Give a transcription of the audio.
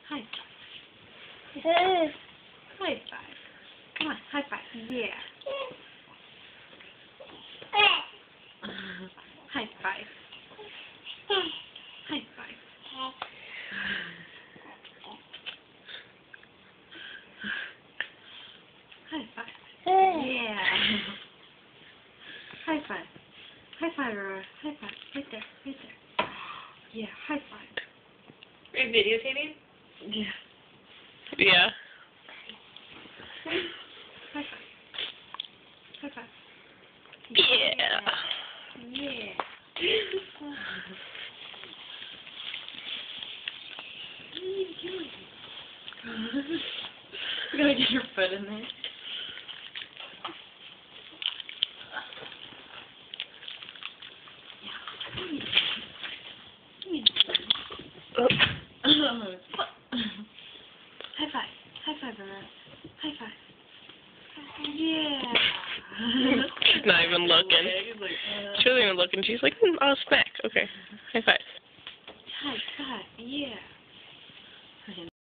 High five. High five. Come on, high five. Yeah. High five. High five. High five. Yeah. High five. High five, Aurora. High five. Right there. Right there. Yeah, high five. Are you videotaping? Yeah. Yeah. High five. High five. Yeah. Yeah. What are you doing? You gotta get your foot in there. Oh. High five. High five, Aurora. High five. Yeah. She's not even looking. She wasn't even looking. She's like, oh, smack. Okay.